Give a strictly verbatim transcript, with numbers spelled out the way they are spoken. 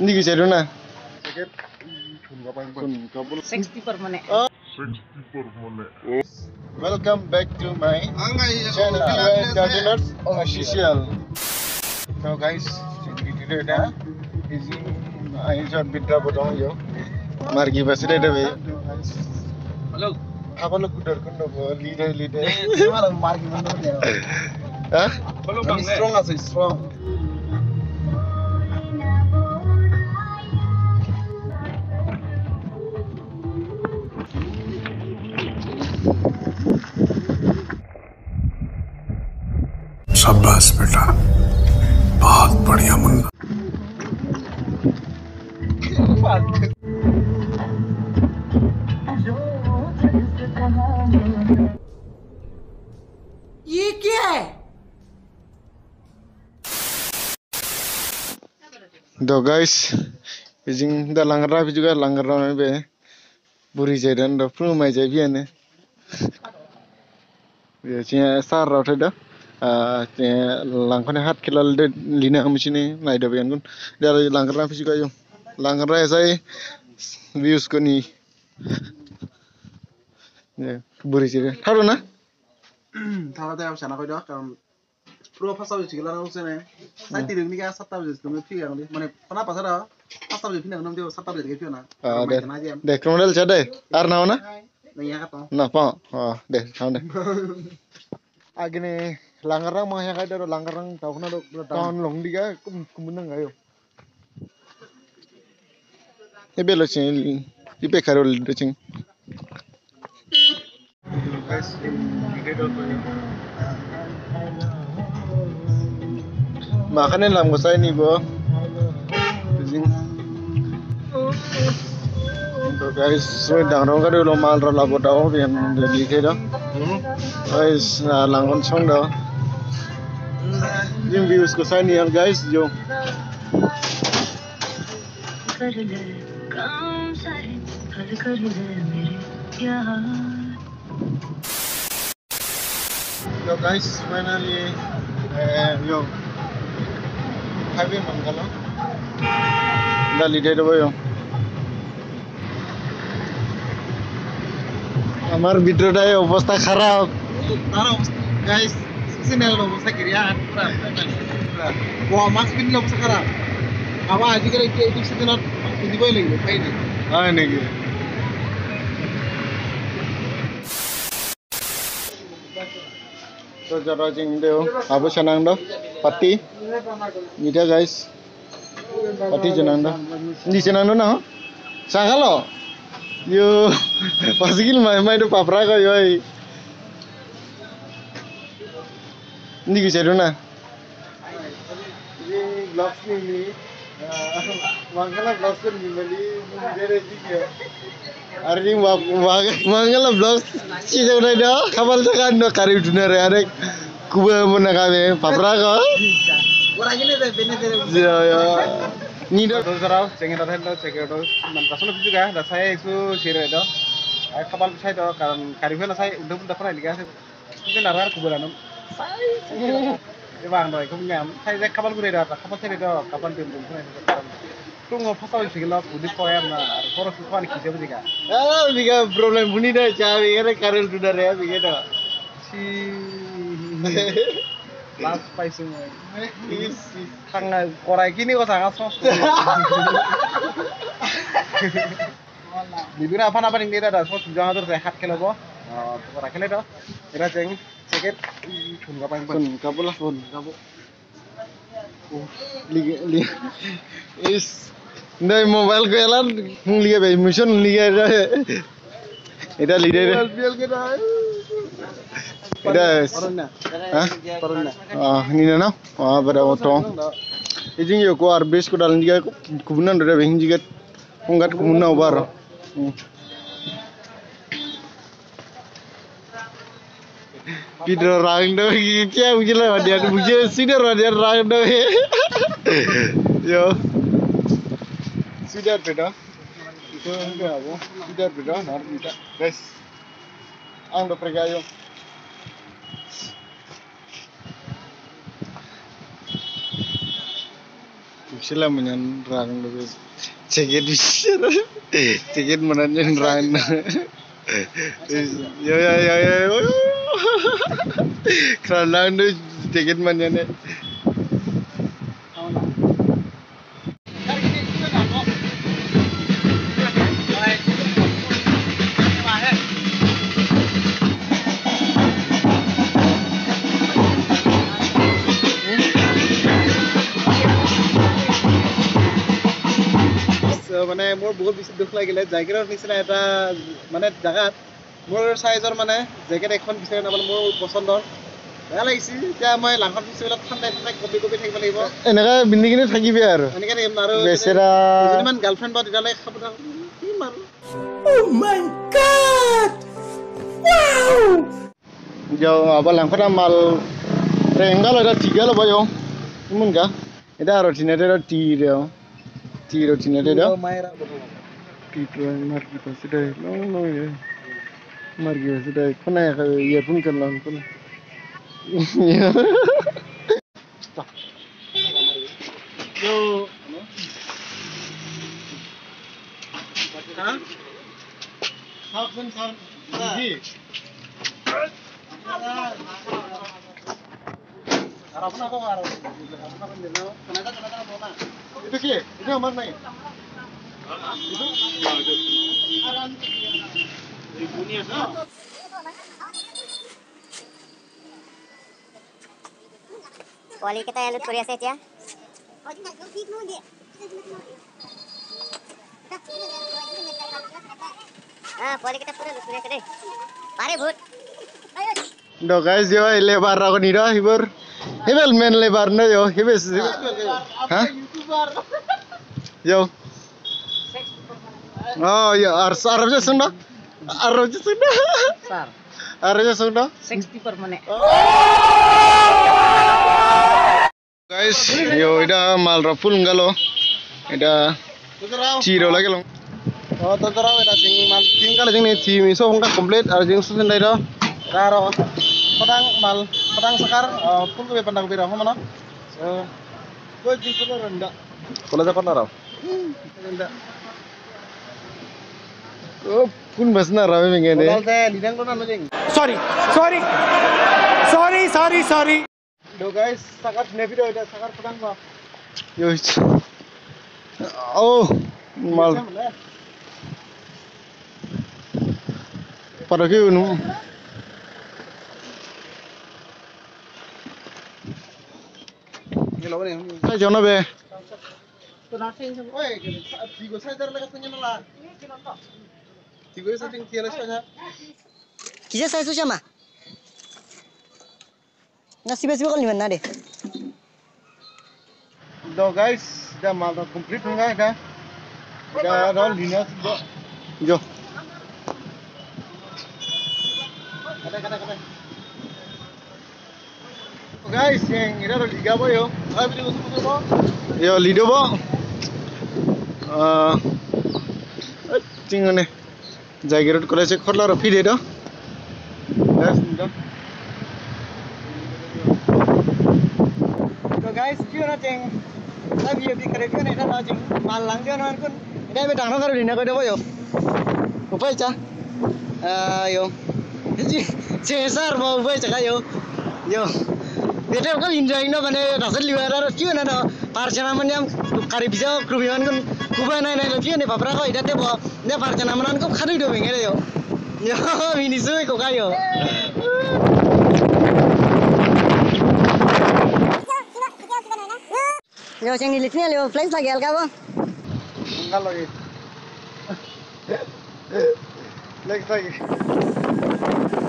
Ini bisa dona. sixty per menit. Welcome back to my channel Gardeners Official. So guys, today dah, ini I shot bidra bodong yo. Margi basire dah be. Halo. Apa lo kuder kunder bo leader leader. Malah margi bener ya. Hah? Halo Ini strong asli strong. शाबाश बेटा, बहुत बढ़िया मुन्ना। ये क्या है? Do guys, izin dah langgar rapi juga langgar rapi be. Buri jadian do pru mai jadi ane. Ya cina sar rapi dah. Ah, langkahnya hat kelal de lina amusini naik dah beyan kun. Dia langgar rapi juga yo. Langgar rapi saya views ko ni. Ya buri jadi. Tahu na? Tahu tak apa sana kau dah kan. Pro pas tahu sih kalau orang sana. Saya tidak ni kan satu tahun jadi tu yang ni. Mana pernah pas ada pas tahu jadi nak nama dia satu tahun jadi kau na. Ah deh. Deh kromadel cade. Ar na mana? Ni yang apa? Na pa. Ah deh, tahu deh. Agni langgarang mah yang ada langgarang tahu na do tahun long diga kum kumunang ayo. Ebe lo cing, ibe karol do cing. Guys, ide do to. Makanan lam gosai ni bo. Cing. So guys, so dangrong kado lo mal ro labo tao bian de like do. Guys, langon song do. Jing views ko sai ni yang guys jo. Yo guys, finally eh yo highway mangalo. Dah leader do yo. আমার ভিডিওটায় অবস্থা খারাপ Tahu guys, sini lo masa kirian. Wah mas bin lo sekarang. Apa aja kalau itu itu setelah itu boleh lagi, baik. হয় নাকি তো যারা জিং দেও আবু সানাং দাও পাতি নিটা গাইস পাতি জনাং দাও নি জনাং দাও না সাগালো yo pasigil mai mai do papra ko yoi ni ki sedo na ni vlogs ni ni mangala vlogs ni mali dere dikyo ari mangala vlogs si jona do kabal jakan do kari dunare arek kuba mona kabe papra ko Orang ini deh, bener deh. ya ya ni do Saudara, jangan ada hal cek itu. Mantas lo juga, dah saya itu sihir itu. Saya kapal saya itu kan karibnya saya udah udah pernah lihat. Itu narar kuburan. Saya, ya bang, doi, kamu nyam. Saya kapal kuda itu, kapal saya itu kapal timbul pernah itu. Tuh nggak pasal sih kalau kudis koyam na, koros itu kan kisah juga. ah biga problem buni da chawi ere karel dunare ya biga Si last spice semua. is Sangat korai gini kok sangat sos. Bibir apa apa nih dia ada sos jangan terus sehat kalau boh. Korai kalau itu, kita ceng ceket pun apa yang pun. pun kabul lah pun kabul liga liga is ndai mobile ko elan liga be mission liga এটা leader এটা hah ah ini na ah pada otong ijing yo ko ar base ko dal ndiga ko bunan do be hinji gat ungat ko munna bar Pidro rangdo kia ujila dia buje sidar dia rangdo yo sidar beda itu enggak apa sidar beda nar beda guys ang do pregayo sila menyan rang lebih ceket bisa ceket menanyan rang yo yo yo yo kerana itu ceket menyan মানে মোৰ বহুত বেছি দুখ লাগিলে জেকেটৰ নিচিনা এটা মানে জাগাত মোৰ সাইজৰ মানে জেকেট এখন বিচাৰি নাপালো মোৰ পছন্দৰ বেয়া লাগিছিল এতিয়া মই লাংখত পিছবিলাক ঠাণ্ডাই ঠাণ্ডাই কপি কপি থাকিব লাগিব এনেকা বিন্দি কিনে থাকিবি আৰু এনেকা থাকিম আৰু বেচেৰা যিমান গাৰ্লফ্ৰেণ্ড বা তেতিয়ালৈ খাব কি মাৰো ও my god wow yo abang langkot amal renggal ada tiga loh boyo imun ka itu rotina itu tiro tiro rotina itu tiro mar kita sudah no no ya mar kita sudah kena ya ya pun kan lang kena yo hah sabun sabun ini Harapnya aku harap. Kenapa kenapa mau itu sih, itu aman nih. Itu? Aran. Ibunya sah. Wali kita yang Korea set ya. Ah, wali kita pura Korea set deh. Pare bud. Do guys yo lebar aku nih dah hibur. Hebel men lebar na yo hebes. Hah? Yo. Oh ya ars arabnya sunda. Arabnya sunda. Sar. Arabnya sunda. sixty per menit. Guys, yo ida mal rapul ngalo. Ida ciro lagi long. Oh, terserah ida sing mal tinggal jeng nih tim iso hongka komplit ar jeng susun dai do. Karo pedang mal pedang sekar pun ke pandang bira mana so gue jemput rendah kalau ada konar rendah oh pun basna rawe mengene kalau teh lidang konar lojeng sorry sorry sorry sorry sorry do guys sakar video ada sakar pedang mah yo oh mal pada ke unu Saya jangan be. Oi, tiga saya dah lekas punya nala. Tiga saya tinggal tiada saja. Kisah saya susah mah. Nasi besi bakal ni mana deh? Do guys, dah mal dah complete enggak dah? Dah dah linas do. Jo. Kata kata kata. Guys, yang ini ada liga boy yo. Ayo video semua boy. Yo lido boy. Ah, tinggal nih. Jaga road kalau cek korla rapi deh dah. Guys, dah. So guys, क्यों ना चेंग? अब ये भी करे क्यों नहीं था ना चेंग? माल लांग जाना है कौन? इधर भी टांगना करो लिना करो बोयो. ऊपर चा. Ah yo. जी, cesar mau ऊपर cakap yo. Yo. Bete kan enjoy na bane rasal liwara ro kyo na no parchana manyam kari bisa krubian kan kuba na na kyo ne papra ko idate bo ne parchana manan ko khadu do bengere yo yo mini sui ko kayo Yo ceng nilitnya leo flash lagi alga bo enggak lagi lagi lagi